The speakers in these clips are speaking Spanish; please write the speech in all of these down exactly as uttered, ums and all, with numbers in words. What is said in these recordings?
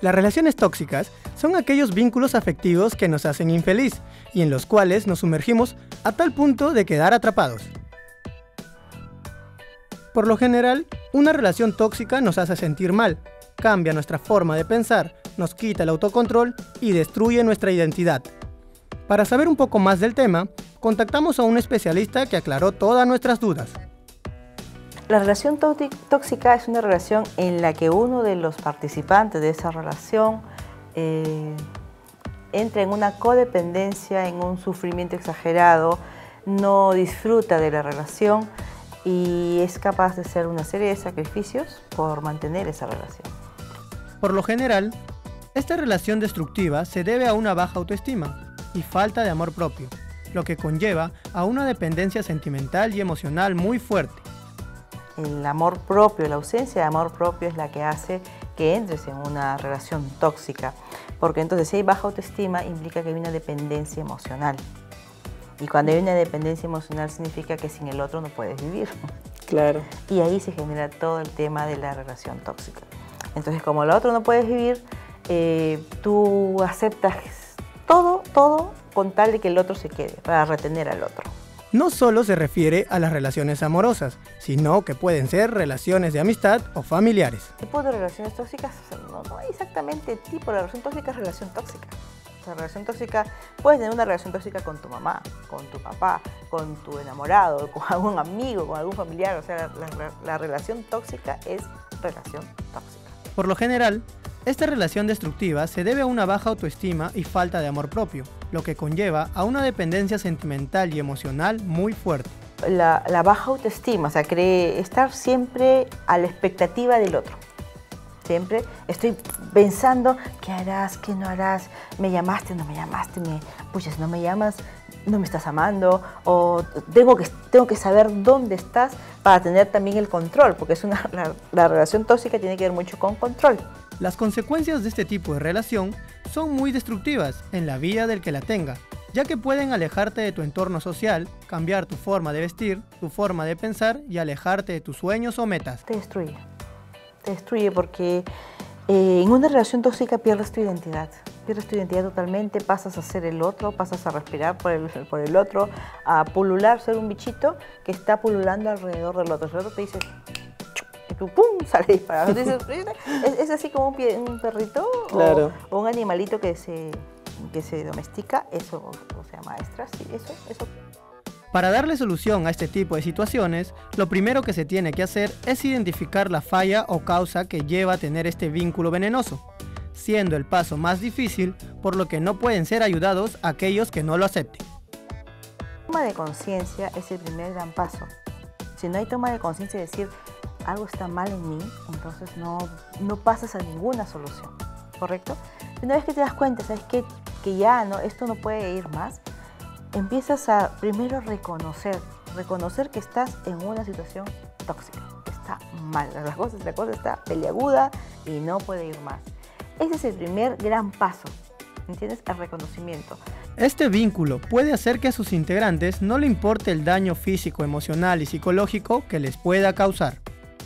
Las relaciones tóxicas son aquellos vínculos afectivos que nos hacen infeliz y en los cuales nos sumergimos a tal punto de quedar atrapados. Por lo general, una relación tóxica nos hace sentir mal, cambia nuestra forma de pensar, nos quita el autocontrol y destruye nuestra identidad. Para saber un poco más del tema, contactamos a un especialista que aclaró todas nuestras dudas. La relación tóxica es una relación en la que uno de los participantes de esa relación eh, entra en una codependencia, en un sufrimiento exagerado, no disfruta de la relación y es capaz de hacer una serie de sacrificios por mantener esa relación. Por lo general, esta relación destructiva se debe a una baja autoestima y falta de amor propio, lo que conlleva a una dependencia sentimental y emocional muy fuerte. El amor propio, la ausencia de amor propio es la que hace que entres en una relación tóxica, porque entonces si hay baja autoestima implica que hay una dependencia emocional. Y cuando hay una dependencia emocional significa que sin el otro no puedes vivir. Claro. Y ahí se genera todo el tema de la relación tóxica. Entonces, como el otro no puedes vivir, eh, tú aceptas todo, todo con tal de que el otro se quede, para retener al otro. No solo se refiere a las relaciones amorosas, sino que pueden ser relaciones de amistad o familiares. Tipos de relaciones tóxicas, no, no hay exactamente tipo. La relación tóxica es relación tóxica. La relación tóxica, puedes tener una relación tóxica con tu mamá, con tu papá, con tu enamorado, con algún amigo, con algún familiar. O sea, la, la, la relación tóxica es relación tóxica. Por lo general, esta relación destructiva se debe a una baja autoestima y falta de amor propio, lo que conlleva a una dependencia sentimental y emocional muy fuerte. La, la baja autoestima, o sea, cree estar siempre a la expectativa del otro. Siempre estoy pensando, ¿qué harás? ¿Qué no harás? ¿Me llamaste? ¿No me llamaste? Me, pucha, si no me llamas, no me estás amando. O tengo que, tengo que saber dónde estás para tener también el control, porque es una, la, la relación tóxica tiene que ver mucho con control. Las consecuencias de este tipo de relación son muy destructivas en la vida del que la tenga, ya que pueden alejarte de tu entorno social, cambiar tu forma de vestir, tu forma de pensar y alejarte de tus sueños o metas. Te destruye. Te destruye porque eh, en una relación tóxica pierdes tu identidad. Pierdes tu identidad totalmente, pasas a ser el otro, pasas a respirar por el, por el otro, a pulular, ser un bichito que está pululando alrededor del otro. El otro te dice, y tú ¡pum! Sale disparado. Dices, es, es así como un, pie, un perrito claro. o, o un animalito que se, que se domestica, eso, o, o sea, maestra, sí, eso, eso. Para darle solución a este tipo de situaciones, lo primero que se tiene que hacer es identificar la falla o causa que lleva a tener este vínculo venenoso, siendo el paso más difícil, por lo que no pueden ser ayudados aquellos que no lo acepten. La toma de conciencia es el primer gran paso. Si no hay toma de conciencia de decir, algo está mal en mí, entonces no, no pasas a ninguna solución, ¿correcto? Una vez que te das cuenta, sabes que, que ya no, esto no puede ir más, empiezas a primero reconocer, reconocer que estás en una situación tóxica, que está mal, la cosa, la cosa está peliaguda y no puede ir más. Ese es el primer gran paso, ¿entiendes? El reconocimiento. Este vínculo puede hacer que a sus integrantes no le importe el daño físico, emocional y psicológico que les pueda causar.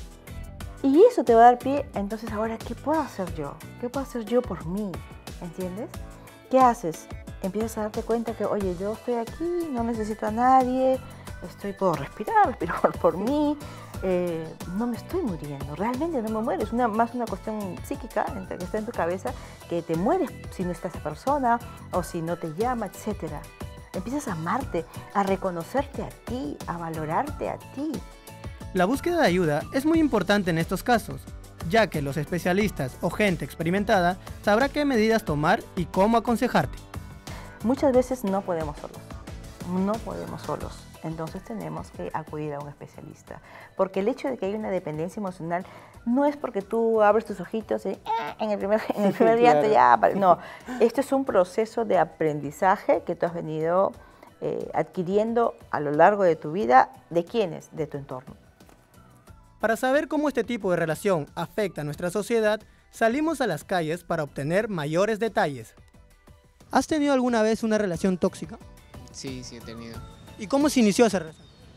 Y eso te va a dar pie, entonces ahora, ¿qué puedo hacer yo? ¿Qué puedo hacer yo por mí? ¿Entiendes? ¿Qué haces? Empiezas a darte cuenta que, oye, yo estoy aquí, no necesito a nadie, estoy, puedo respirar, respiro por, por mí, eh, no me estoy muriendo, realmente no me muero, es una, más una cuestión psíquica que está en tu cabeza, que te mueres si no está esa persona o si no te llama, etcétera. Empiezas a amarte, a reconocerte a ti, a valorarte a ti. La búsqueda de ayuda es muy importante en estos casos, ya que los especialistas o gente experimentada sabrá qué medidas tomar y cómo aconsejarte. Muchas veces no podemos solos, no podemos solos, entonces tenemos que acudir a un especialista, porque el hecho de que haya una dependencia emocional no es porque tú abres tus ojitos y eh, en el primer, en el primer día claro. ya, no, esto es un proceso de aprendizaje que tú has venido eh, adquiriendo a lo largo de tu vida. ¿De quiénes? De tu entorno. Para saber cómo este tipo de relación afecta a nuestra sociedad, salimos a las calles para obtener mayores detalles. ¿Has tenido alguna vez una relación tóxica? Sí, sí he tenido. ¿Y cómo se inició esa relación?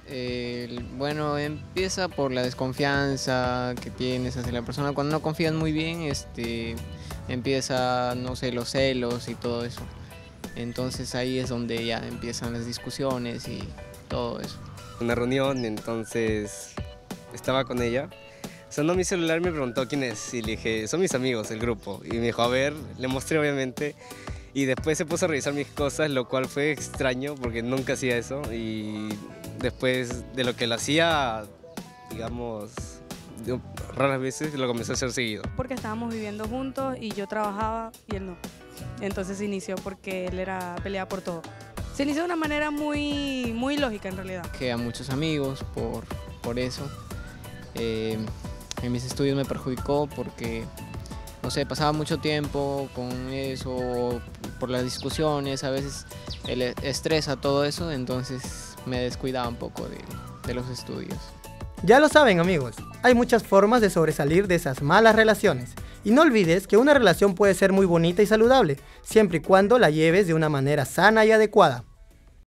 Eh, bueno, empieza por la desconfianza que tienes hacia la persona. Cuando no confías muy bien, este, empieza, no sé, los celos y todo eso. Entonces ahí es donde ya empiezan las discusiones y todo eso. Una reunión, entonces estaba con ella. Sonó mi celular y me preguntó quién es y le dije, son mis amigos, el grupo. Y me dijo, a ver, le mostré obviamente. Y después se puso a revisar mis cosas, lo cual fue extraño porque nunca hacía eso. Y después de lo que lo hacía, digamos, raras veces lo comenzó a hacer seguido. Porque estábamos viviendo juntos y yo trabajaba y él no. Entonces se inició porque él era peleaba por todo. Se inició de una manera muy, muy lógica en realidad. Que a muchos amigos por, por eso. Eh, en mis estudios me perjudicó porque, no sé, pasaba mucho tiempo con eso, por las discusiones, a veces el estrés a todo eso, entonces me descuidaba un poco de, de los estudios. Ya lo saben, amigos, hay muchas formas de sobresalir de esas malas relaciones. Y no olvides que una relación puede ser muy bonita y saludable, siempre y cuando la lleves de una manera sana y adecuada.